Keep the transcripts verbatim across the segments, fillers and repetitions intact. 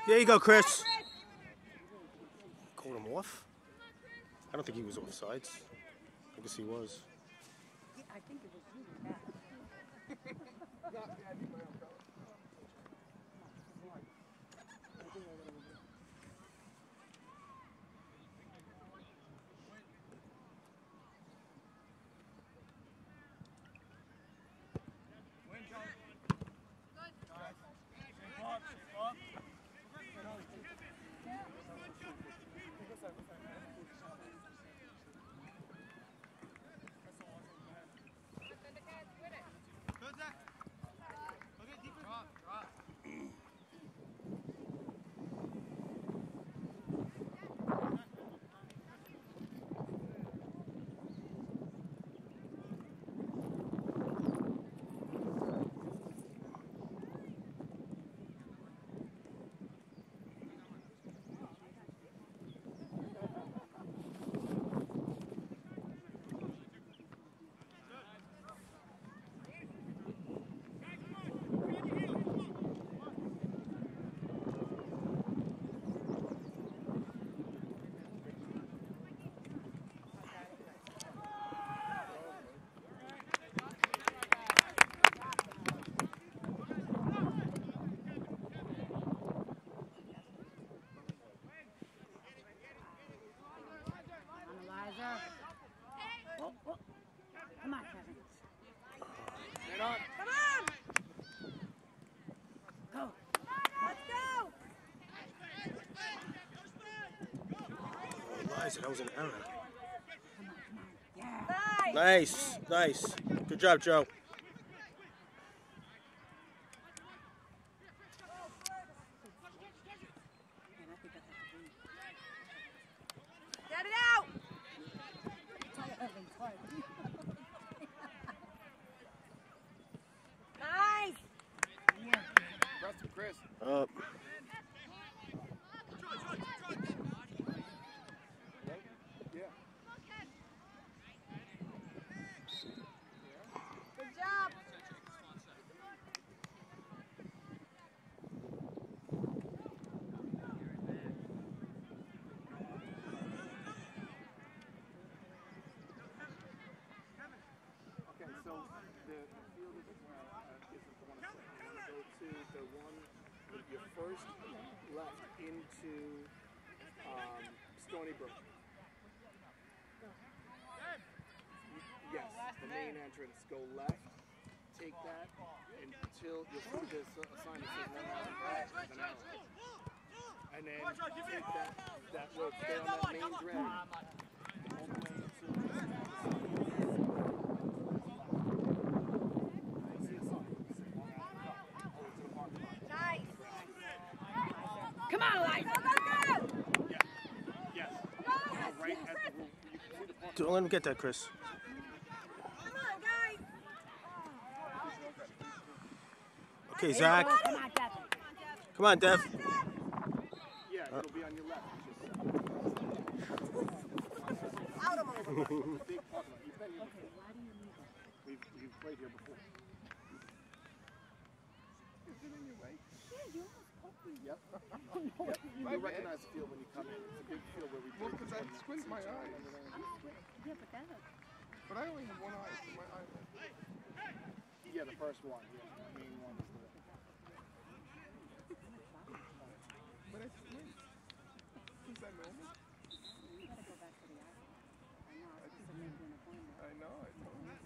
There you go, Chris. Called him off. I don't think he was offsides. I guess he was. I think it was you. Oh, oh. Come on, Kevin. Get on. Come on! Go. Let's go! Oh, Liza, that was an error. Come on, come on. Yeah. Nice, nice. Good job, Joe. Get it out! Nice! Press him, Chris. Up. Yeah. Good job! Okay, so the field is, uh, isn't the one I'm saying. Go to the one with your first left into um, Stony Brook. Yes, the main entrance. Go left, take that until you'll see this uh, sign that says one hour, an hour. And then take that, that road, stay on that main drag. All the way Nice! Come on, Eliza! Yes. Yes. Right at the roof. You can see the park. Don't let him get that, Chris. Come on, guys! Okay, Zach. Come on, Devin. Come on, Dev. Yeah, it'll be on your left. Out of my It's just a big parking lot. You've been here before. We've, we've played here before. Is it in your way? Yeah, you almost poked me. Yep. Yep. You'll recognize the field when you come in. It's a big field where we play. Well, because I squint my eyes. Yeah, but that But I only have one eye. My eye. Yeah, the first one. Yeah, the main one is the. But I squint. Is that normal? you gotta go back to the eye. I know, I just made an appointment. I know. I told you.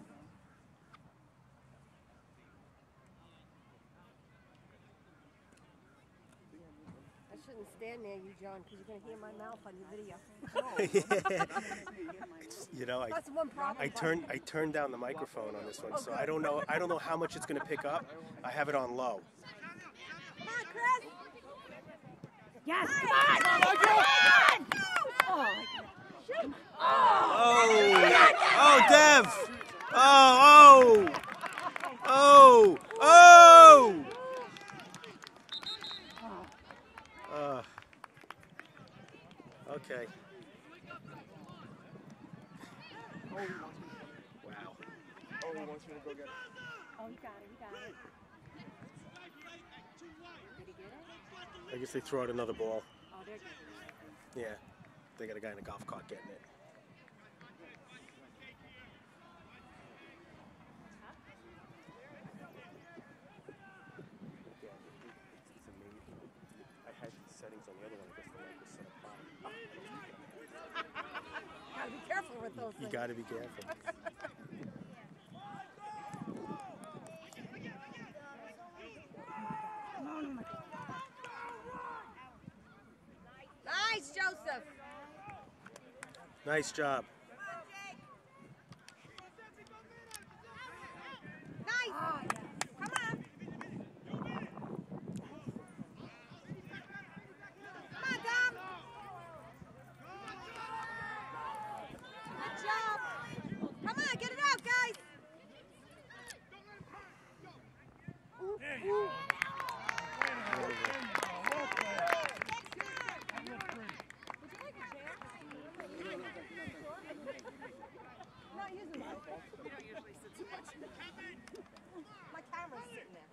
I shouldn't stand near you, John, because you're gonna hear my mouth on your video. You know, I, That's the one problem. I turned I turned down the microphone on this one, so I don't know I don't know how much it's going to pick up. I have it on low. Come on, Chris! Yes, come on! Come on! Oh, shoot! Oh, oh, Dev! Oh, oh, oh, oh! Uh, okay. Wow. Oh, he wants me to go get it. Oh, you got it, you got it. Did he get it? I guess they throw out another ball. Oh, they're getting it. Yeah, they got a guy in a golf cart getting it. Yeah, it's amazing. I had settings on the other one. I guess the mic was set up high. Gotta be careful with those You things. got to be careful. Nice, Joseph. Nice job. Nice. Come on. Come on, Dom. Good job. Come on, get it out, guys. Ooh, ooh. Not using my phone. You don't usually sit too much. My camera's sitting there.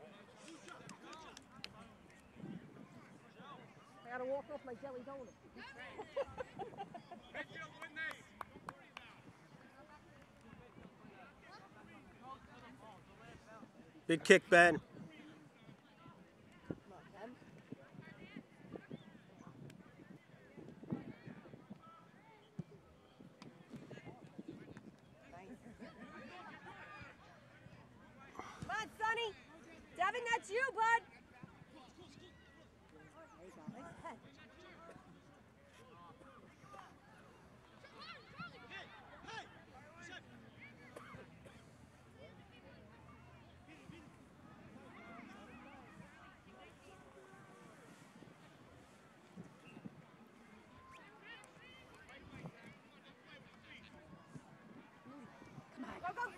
I gotta walk off my jelly donut. Big kick, Ben. Come on, Ben. Nice. Come on, Sonny. Devin, that's you, bud. There you go. Nice head. Go, go.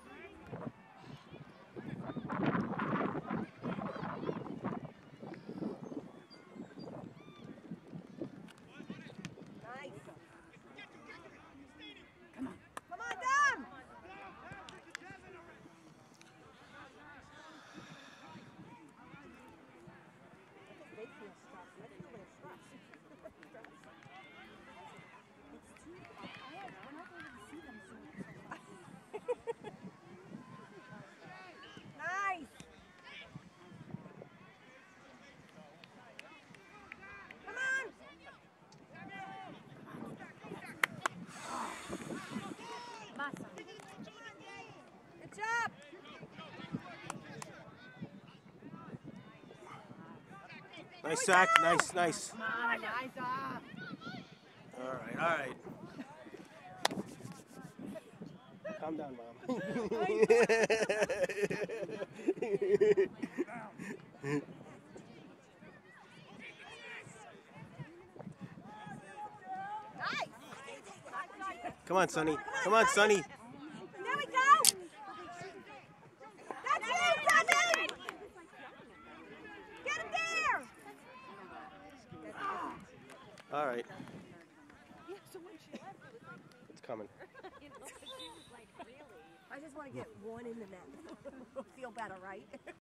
Nice. Come on. Come on, Dom. They feel stressed. They feel a little stressed. It's too hard. We're not going to see them soon. Nice. Come on. Good job. Nice sack. Nice, nice. Come on, nice off. All right, all right. Calm down, Mom. Nice. Come on, Sonny. Come on, Sonny. There we go. That's you, Devin. Get it there. All right. It's coming. I just want to get one in the net. Feel better, right?